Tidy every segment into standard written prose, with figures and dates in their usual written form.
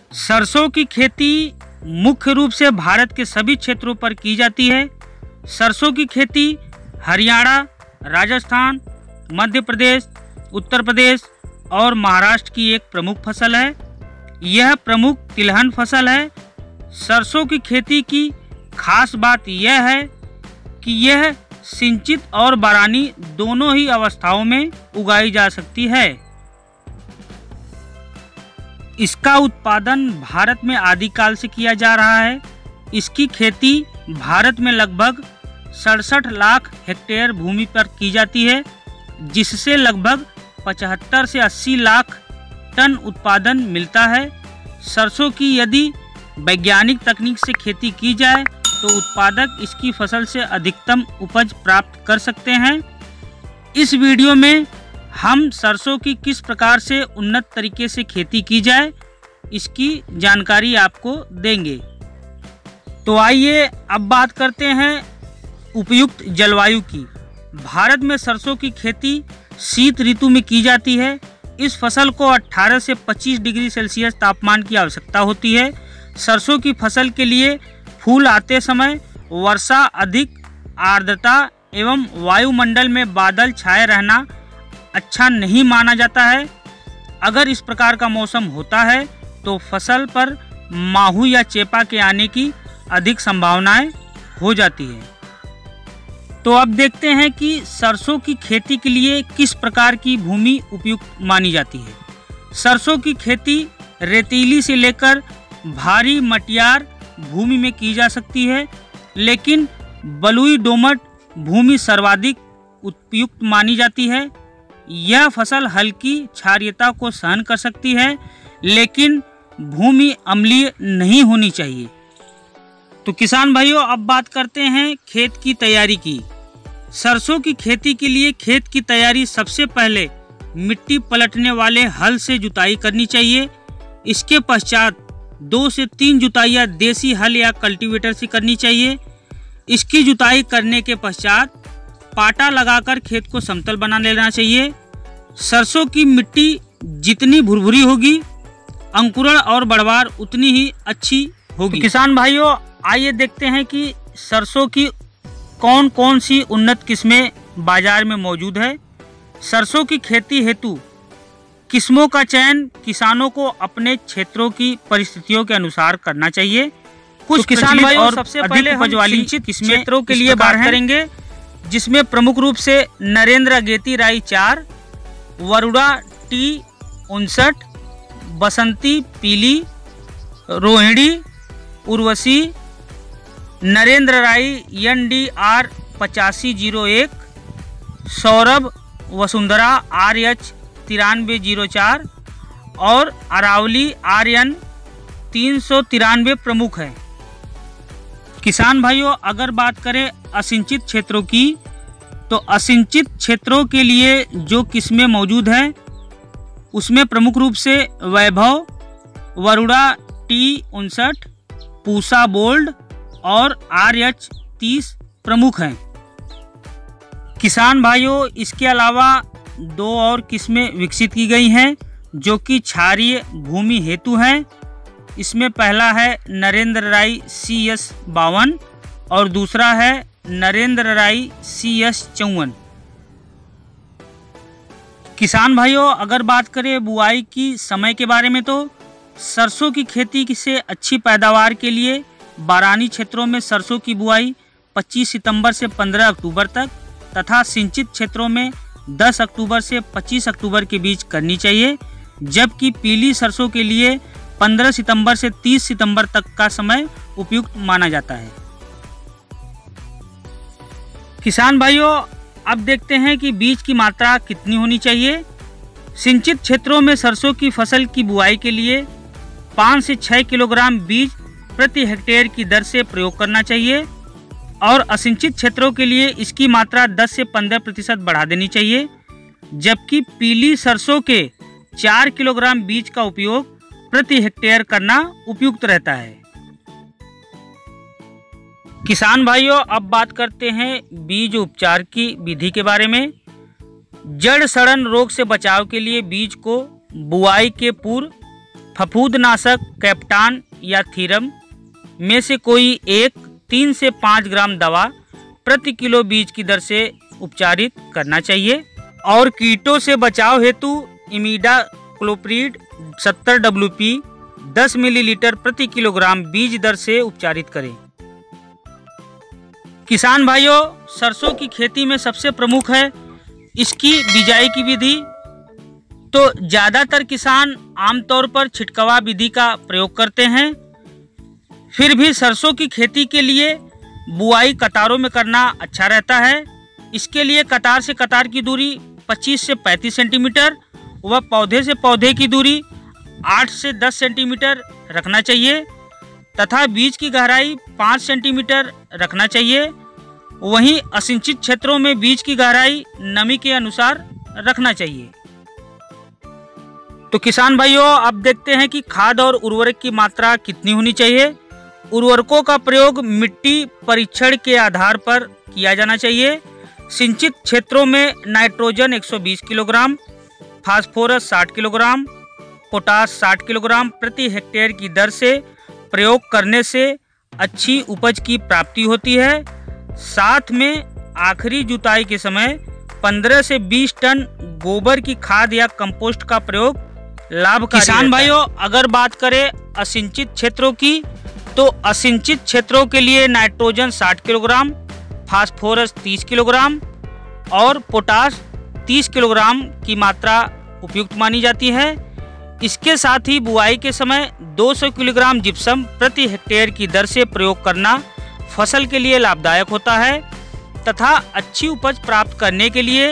सरसों की खेती मुख्य रूप से भारत के सभी क्षेत्रों पर की जाती है। सरसों की खेती हरियाणा, राजस्थान, मध्य प्रदेश, उत्तर प्रदेश और महाराष्ट्र की एक प्रमुख फसल है। यह प्रमुख तिलहन फसल है। सरसों की खेती की खास बात यह है कि यह सिंचित और बारानी दोनों ही अवस्थाओं में उगाई जा सकती है। इसका उत्पादन भारत में आदिकाल से किया जा रहा है। इसकी खेती भारत में लगभग 67 लाख हेक्टेयर भूमि पर की जाती है, जिससे लगभग 75 से 80 लाख टन उत्पादन मिलता है। सरसों की यदि वैज्ञानिक तकनीक से खेती की जाए तो उत्पादक इसकी फसल से अधिकतम उपज प्राप्त कर सकते हैं। इस वीडियो में हम सरसों की किस प्रकार से उन्नत तरीके से खेती की जाए इसकी जानकारी आपको देंगे। तो आइए अब बात करते हैं उपयुक्त जलवायु की। भारत में सरसों की खेती शीत ऋतु में की जाती है। इस फसल को 18 से 25 डिग्री सेल्सियस तापमान की आवश्यकता होती है। सरसों की फसल के लिए फूल आते समय वर्षा, अधिक आर्द्रता एवं वायुमंडल में बादल छाए रहना अच्छा नहीं माना जाता है। अगर इस प्रकार का मौसम होता है तो फसल पर माहू या चेपा के आने की अधिक संभावनाएं हो जाती है। तो अब देखते हैं कि सरसों की खेती के लिए किस प्रकार की भूमि उपयुक्त मानी जाती है। सरसों की खेती रेतीली से लेकर भारी मटियार भूमि में की जा सकती है, लेकिन बलुई दोमट भूमि सर्वाधिक उपयुक्त मानी जाती है। यह फसल हल्की क्षारीयता को सहन कर सकती है, लेकिन भूमि अम्लीय नहीं होनी चाहिए। तो किसान भाइयों, अब बात करते हैं खेत की तैयारी की। सरसों की खेती के लिए खेत की तैयारी सबसे पहले मिट्टी पलटने वाले हल से जुताई करनी चाहिए। इसके पश्चात 2 से 3 जुताइयाँ देसी हल या कल्टीवेटर से करनी चाहिए। इसकी जुताई करने के पश्चात पाटा लगाकर खेत को समतल बना लेना चाहिए। सरसों की मिट्टी जितनी भुरभुरी होगी, अंकुरण और बढ़वार उतनी ही अच्छी होगी। तो किसान भाइयों, आइए देखते हैं कि सरसों की कौन कौन सी उन्नत किस्में बाजार में मौजूद है। सरसों की खेती हेतु किस्मों का चयन किसानों को अपने क्षेत्रों की परिस्थितियों के अनुसार करना चाहिए। कुछ किसान भाई और सबसे पहले उपज वाली क्षेत्रों के लिए बात करेंगे, जिसमें प्रमुख रूप से नरेंद्र अगेती राई 4, वरुणा T59, बसंती पीली, रोहिणी, उर्वशी, नरेंद्र राई NDR 8501, सौरभ वसुंधरा RH 9304 और अरावली RN 393 प्रमुख हैं। किसान भाइयों, अगर बात करें असिंचित क्षेत्रों की, तो असिंचित क्षेत्रों के लिए जो किस्में मौजूद हैं उसमें प्रमुख रूप से वैभव, वरुणा T59, पूसा बोल्ड और RH 30 प्रमुख हैं। किसान भाइयों, इसके अलावा 2 और किस्में विकसित की गई हैं जो कि क्षारीय भूमि हेतु हैं। इसमें पहला है नरेंद्र राई CS 52 और दूसरा है नरेंद्र राई CS 54। किसान भाइयों, अगर बात करें बुआई की समय के बारे में, तो सरसों की खेती से अच्छी पैदावार के लिए बारानी क्षेत्रों में सरसों की बुआई 25 सितंबर से 15 अक्टूबर तक तथा सिंचित क्षेत्रों में 10 अक्टूबर से 25 अक्टूबर के बीच करनी चाहिए, जबकि पीली सरसों के लिए 15 सितंबर से 30 सितंबर तक का समय उपयुक्त माना जाता है। किसान भाइयों, अब देखते हैं कि बीज की मात्रा कितनी होनी चाहिए। सिंचित क्षेत्रों में सरसों की फसल की बुआई के लिए 5 से 6 किलोग्राम बीज प्रति हेक्टेयर की दर से प्रयोग करना चाहिए और असिंचित क्षेत्रों के लिए इसकी मात्रा 10 से 15% बढ़ा देनी चाहिए, जबकि पीली सरसों के 4 किलोग्राम बीज का उपयोग प्रति हेक्टेयर करना उपयुक्त रहता है। किसान भाइयों, अब बात करते हैं बीज उपचार की विधि के बारे में। जड़ सड़न रोग से बचाव के लिए बीज को बुआई के पूर्व फफूंदनाशक कैप्टान या थीरम में से कोई एक 3 से 5 ग्राम दवा प्रति किलो बीज की दर से उपचारित करना चाहिए। और कीटों से बचाव हेतु इमिडाक्लोप्रिड 70 WP 10 मिलीलीटर प्रति किलोग्राम बीज दर से उपचारित करें। किसान भाइयों, सरसों की खेती में सबसे प्रमुख है इसकी बिजाई की विधि। तो ज़्यादातर किसान आमतौर पर छिटकवा विधि का प्रयोग करते हैं। फिर भी सरसों की खेती के लिए बुआई कतारों में करना अच्छा रहता है। इसके लिए कतार से कतार की दूरी 25 से 35 सेंटीमीटर व पौधे से पौधे की दूरी 8 से 10 सेंटीमीटर रखना चाहिए तथा बीज की गहराई 5 सेंटीमीटर रखना चाहिए। वहीं असिंचित क्षेत्रों में बीज की गहराई नमी के अनुसार रखना चाहिए। तो किसान भाइयों, अब देखते हैं कि खाद और उर्वरक की मात्रा कितनी होनी चाहिए। उर्वरकों का प्रयोग मिट्टी परीक्षण के आधार पर किया जाना चाहिए। सिंचित क्षेत्रों में nitrogen 120 kilogram, phosphorus 60 kilogram, potash 60 kilogram प्रति हेक्टेयर की दर से प्रयोग करने से अच्छी उपज की प्राप्ति होती है। साथ में आखिरी जुताई के समय 15 से 20 टन गोबर की खाद या कंपोस्ट का प्रयोग लाभकारी। किसान भाइयों, अगर बात करें असिंचित क्षेत्रों की, तो असिंचित क्षेत्रों के लिए नाइट्रोजन 60 किलोग्राम, फास्फोरस 30 किलोग्राम और पोटास 30 किलोग्राम की मात्रा उपयुक्त मानी जाती है। इसके साथ ही बुआई के समय 200 किलोग्राम जिप्सम प्रति हेक्टेयर की दर से प्रयोग करना फसल के लिए लाभदायक होता है तथा अच्छी उपज प्राप्त करने के लिए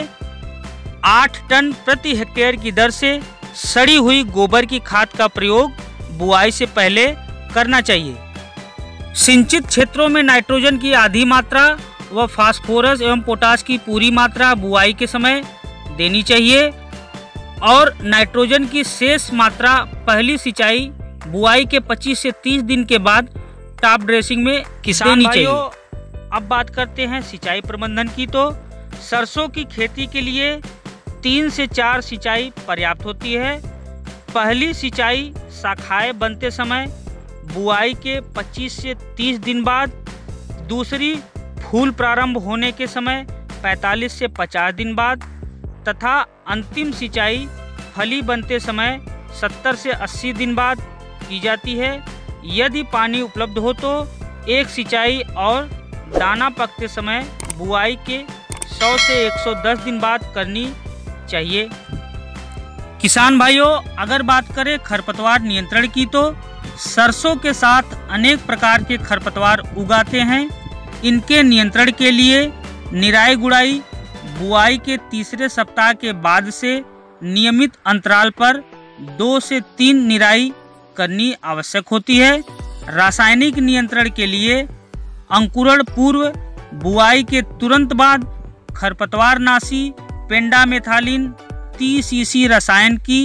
8 टन प्रति हेक्टेयर की दर से सड़ी हुई गोबर की खाद का प्रयोग बुआई से पहले करना चाहिए। सिंचित क्षेत्रों में नाइट्रोजन की आधी मात्रा व फास्फोरस एवं पोटास की पूरी मात्रा बुआई के समय देनी चाहिए और नाइट्रोजन की शेष मात्रा पहली सिंचाई बुआई के 25 से 30 दिन के बाद टॉप ड्रेसिंग में देनी चाहिए। अब बात करते हैं सिंचाई प्रबंधन की। तो सरसों की खेती के लिए 3 से 4 सिंचाई पर्याप्त होती है। पहली सिंचाई शाखाएं बनते समय बुआई के 25 से 30 दिन बाद, दूसरी फूल प्रारंभ होने के समय 45 से 50 दिन बाद तथा अंतिम सिंचाई फली बनते समय 70 से 80 दिन बाद की जाती है। यदि पानी उपलब्ध हो तो एक सिंचाई और दाना पकते समय बुआई के 100 से 110 दिन बाद करनी चाहिए। किसान भाइयों, अगर बात करें खरपतवार नियंत्रण की, तो सरसों के साथ अनेक प्रकार के खरपतवार उगाते हैं। इनके नियंत्रण के लिए निराई गुड़ाई बुआई के तीसरे सप्ताह के बाद से नियमित अंतराल पर 2 से 3 निराई करनी आवश्यक होती है। रासायनिक नियंत्रण के लिए अंकुरण पूर्व बुआई के तुरंत बाद खरपतवारनाशी पेंडामेथालिन 30 cc रसायन की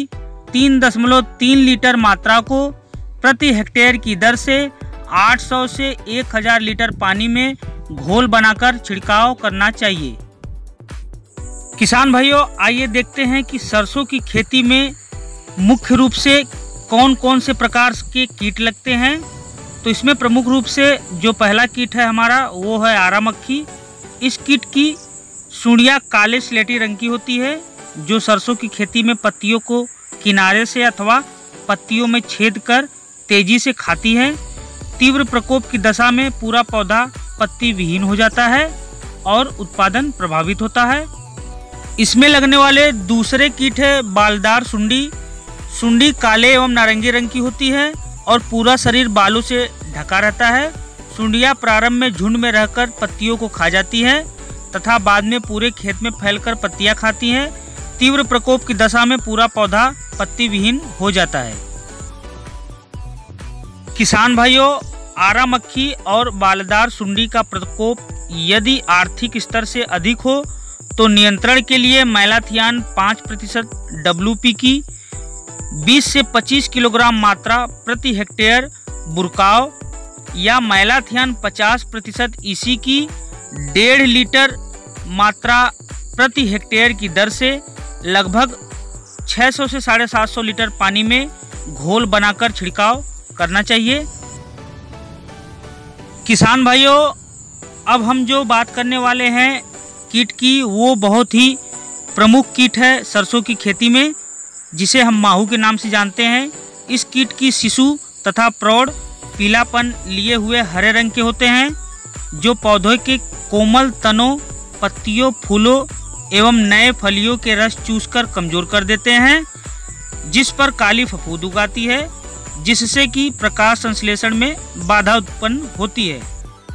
3.3 लीटर मात्रा को प्रति हेक्टेयर की दर से 800 से 1000 लीटर पानी में घोल बनाकर छिड़काव करना चाहिए। किसान भाइयों, आइए देखते हैं कि सरसों की खेती में मुख्य रूप से कौन कौन से प्रकार के कीट लगते हैं। तो इसमें प्रमुख रूप से जो पहला कीट है हमारा, वो है आरा मक्खी। इस कीट की सुंडियाँ काले स्लेटी रंग की होती है, जो सरसों की खेती में पत्तियों को किनारे से अथवा पत्तियों में छेद कर तेजी से खाती है। तीव्र प्रकोप की दशा में पूरा पौधा पत्ती विहीन हो जाता है और उत्पादन प्रभावित होता है। इसमें लगने वाले दूसरे कीट है बालदार सुंडी। सुंडी काले एवं नारंगी रंग की होती है और पूरा शरीर बालों से ढका रहता है। सुंडियाँ प्रारंभ में झुंड में रहकर पत्तियों को खा जाती है तथा बाद में पूरे खेत में फैलकर पत्तियां खाती हैं। तीव्र प्रकोप की दशा में पूरा पौधा पत्ती विहीन हो जाता है। किसान भाइयों, आरा मक्खी और बालदार सुंडी का प्रकोप यदि आर्थिक स्तर से अधिक हो तो नियंत्रण के लिए मैलाथियान 5% WP की 20 से 25 किलोग्राम मात्रा प्रति हेक्टेयर बुरकाव या मैलाथियान 50% EC की 1.5 लीटर मात्रा प्रति हेक्टेयर की दर से लगभग 600 से 750 लीटर पानी में घोल बनाकर छिड़काव करना चाहिए। किसान भाइयों, अब हम जो बात करने वाले हैं कीट की, वो बहुत ही प्रमुख कीट है सरसों की खेती में, जिसे हम माहू के नाम से जानते हैं। इस कीट की शिशु तथा प्रौढ़ पीलापन लिए हुए हरे रंग के होते हैं, जो पौधों के कोमल तनों, पत्तियों, फूलों एवं नए फलियों के रस चूसकर कमजोर कर देते हैं, जिस पर काली फफूंद उगाती है, जिससे कि प्रकाश संश्लेषण में बाधा उत्पन्न होती है।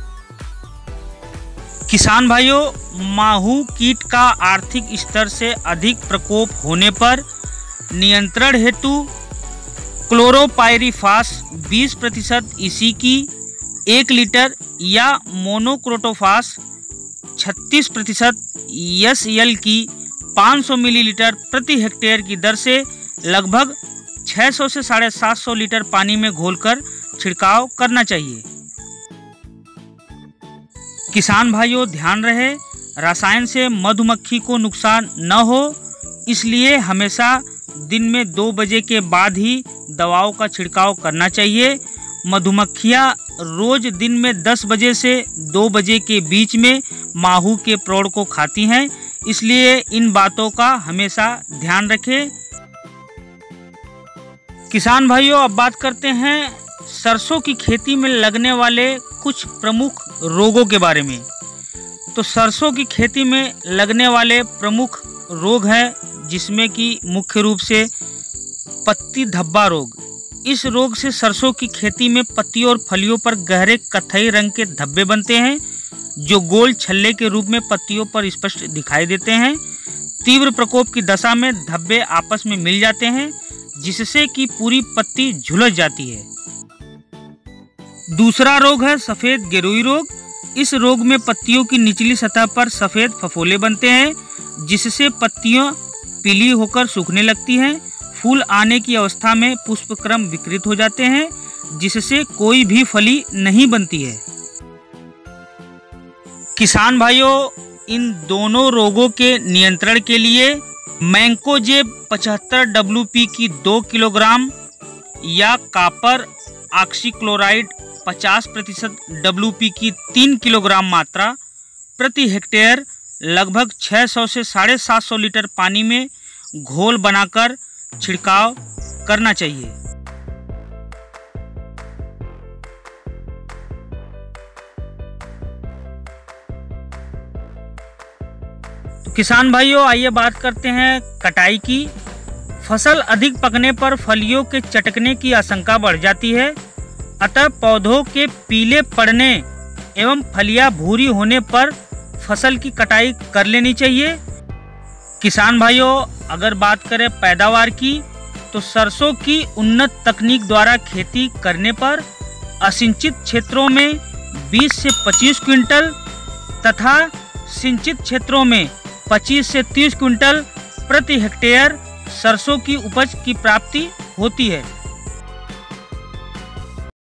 किसान भाइयों, माहू कीट का आर्थिक स्तर से अधिक प्रकोप होने पर नियंत्रण हेतु क्लोरोपाइरीफास 20% ईसी की 1 लीटर या मोनोक्रोटोफास 36% एसएल की 500 मिलीलीटर प्रति हेक्टेयर की दर से लगभग 600 से 750 लीटर पानी में घोलकर छिड़काव करना चाहिए। किसान भाइयों, ध्यान रहे रसायन से मधुमक्खी को नुकसान न हो, इसलिए हमेशा दिन में 2 बजे के बाद ही दवाओं का छिड़काव करना चाहिए। मधुमक्खियाँ रोज दिन में 10 बजे से 2 बजे के बीच में माहू के प्रौढ़ को खाती हैं, इसलिए इन बातों का हमेशा ध्यान रखें। किसान भाइयों, अब बात करते हैं सरसों की खेती में लगने वाले कुछ प्रमुख रोगों के बारे में। तो सरसों की खेती में लगने वाले प्रमुख रोग हैं, जिसमें कि मुख्य रूप से पत्ती धब्बा रोग। इस रोग से सरसों की खेती में पत्तियों और फलियों पर गहरे कत्थई रंग के धब्बे बनते हैं, जो गोल छल्ले के रूप में पत्तियों पर स्पष्ट दिखाई देते हैं। तीव्र प्रकोप की दशा में धब्बे आपस में मिल जाते हैं, जिससे कि पूरी पत्ती झुलस जाती है। दूसरा रोग है सफेद गेरुई रोग। इस रोग में पत्तियों की निचली सतह पर सफेद फफोले बनते हैं, जिससे पत्तियां पीली होकर सूखने लगती हैं। फूल आने की अवस्था में पुष्पक्रम विकृत हो जाते हैं, जिससे कोई भी फली नहीं बनती है। किसान भाइयों, इन दोनों रोगों के नियंत्रण के लिए मैंकोजेब 75 WP की 2 किलोग्राम या कापर ऑक्सीक्लोराइड 50% WP की 3 किलोग्राम मात्रा प्रति हेक्टेयर लगभग 600 से 750 लीटर पानी में घोल बनाकर छिड़काव करना चाहिए। तो किसान भाइयों, आइए बात करते हैं कटाई की। फसल अधिक पकने पर फलियों के चटकने की आशंका बढ़ जाती है, अतः पौधों के पीले पड़ने एवं फलियां भूरी होने पर फसल की कटाई कर लेनी चाहिए। किसान भाइयों, अगर बात करें पैदावार की, तो सरसों की उन्नत तकनीक द्वारा खेती करने पर असिंचित क्षेत्रों में 20 से 25 क्विंटल तथा सिंचित क्षेत्रों में 25 से 30 क्विंटल प्रति हेक्टेयर सरसों की उपज की प्राप्ति होती है।